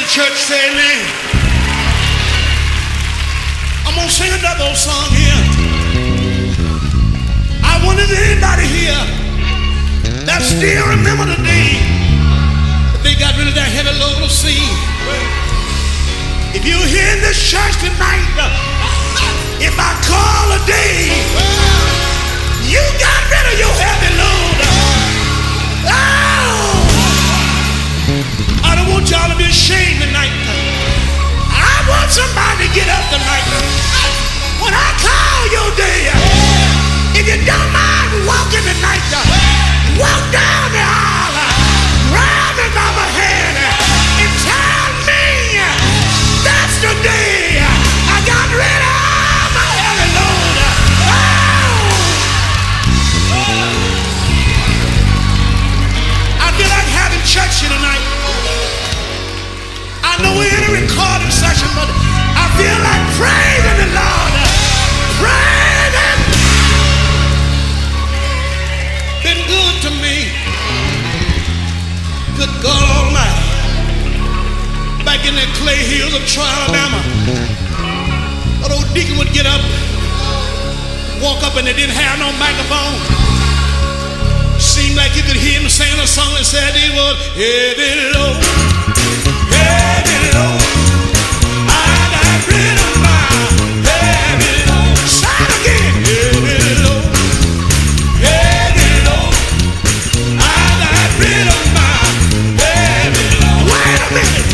church say amen. I'm gonna sing another old song here. I wonder if anybody here that still remember the day that they got rid of that heavy load of sin. If you're here in this church tonight, if I call a day, you got rid of your heavy load. Oh! I don't want y'all to be ashamed tonight. I want somebody to get up tonight. When I call your day, if you don't mind walking tonight, walk down the aisle, grab me by my hand, and tell me that's the day I got rid of my heavy load. I feel like having church here tonight. I know we're in a recording session, but I feel like praising the Lord. Praising. Been good to me. Good God Almighty. Back in the clay hills of Troy, Alabama, that old deacon would get up, walk up, and they didn't have no microphone. Seemed like you could hear him singing a song that said he was heavy low. Heavy low, I got rid of my heavy low. Shout again, heavy low, heavy low, I got rid of my heavy low. Wait a minute,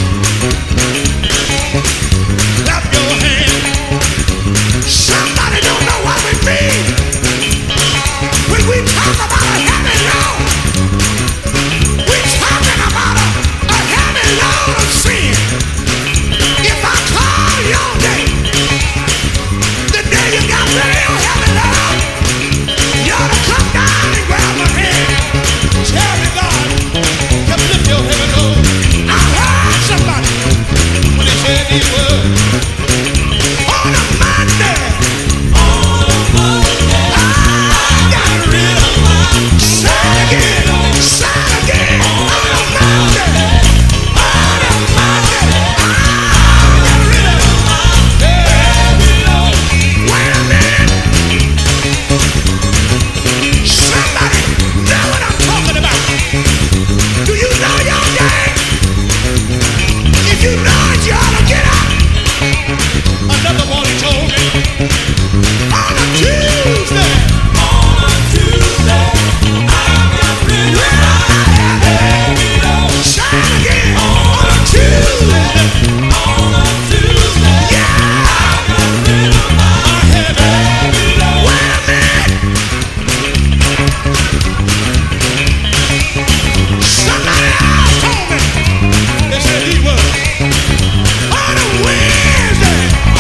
clap your hand. Somebody don't know what we mean when we talk about a heavy load. We're talking about a heavy load of sin. If I call your day, the day you got rid of your heavy load, you ought to come down and grab my hand. Tell me, God, to lift your heavy load. I heard somebody when they said these words. On a Monday, I got rid of my. Say it again, on a Monday. Another one he told me on a Tuesday, I got rid of my heavy load. Shine again on a Tuesday, yeah, I got rid of my heavy load. Wait a minute, somebody else told me. They said he was on a Wednesday.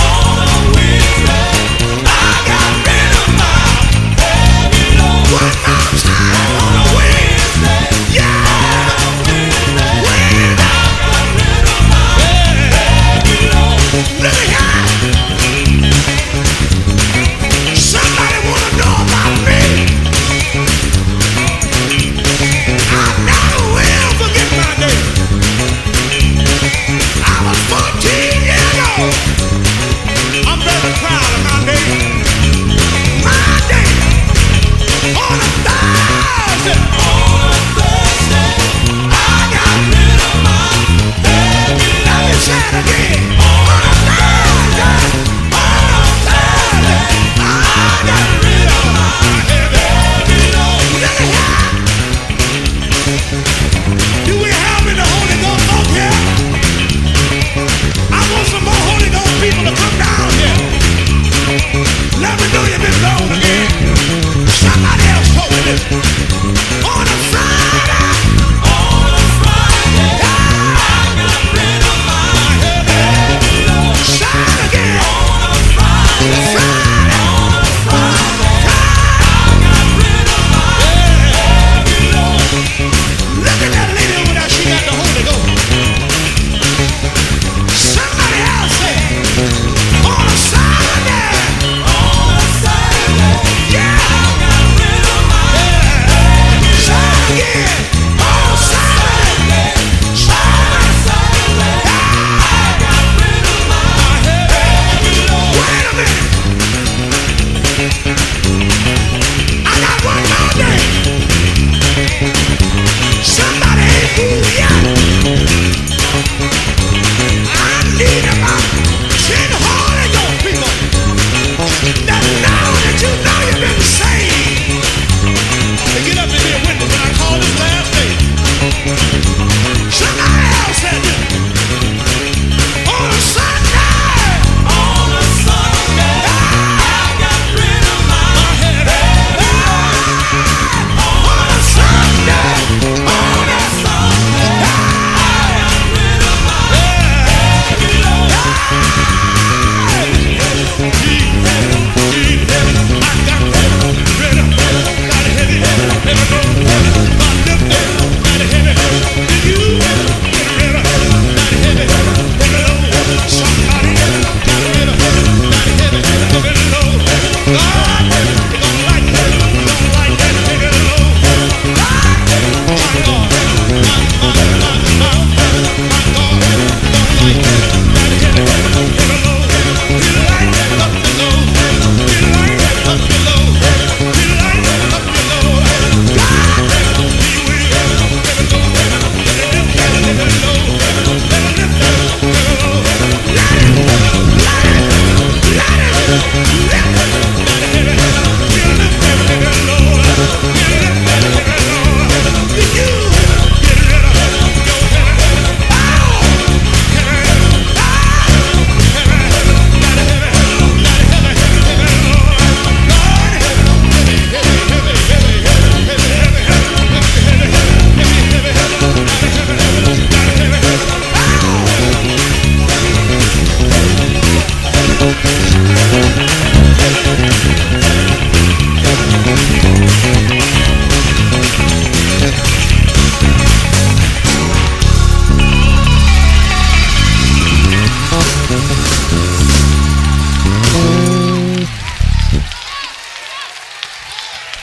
One more time on a Wednesday, yeah. When I got rid of my heavy load. Look at that. Somebody wanna know about me? I never will forget my day. I was 14 years old. I'm very proud of my day. My day. On a Thursday, I got rid of my heavy load. Let me say it again. On a Thursday, I got rid of my heavy load. Let me hear it. Do we have in the Holy Ghost folk here? I want some more Holy Ghost people to come down here. Let me know you've been blown again. Somebody else told me this.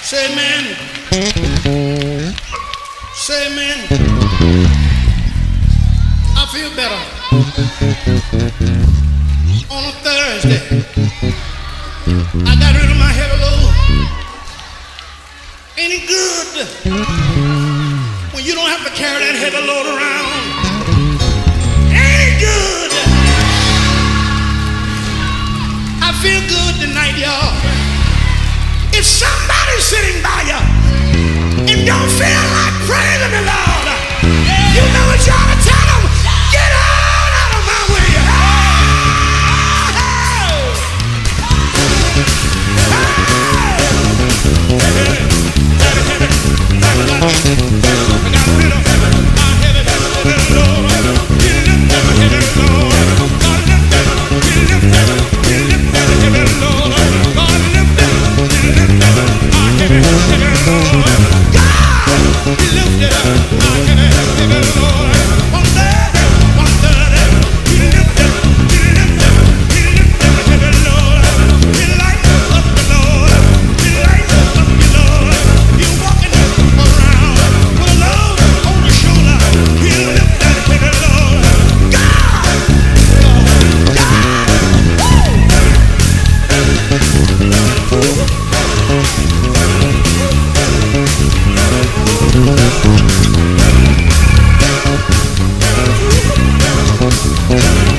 Say amen. Say amen. I feel better on a Thursday. I got rid of my heavy load. Ain't it good when you don't have to carry that heavy load around? Ain't it good? I feel good tonight, y'all. If somebody's sitting by you and don't feel like praising the Lord, you know what you ought to tell them? Get out of my way. Yeah.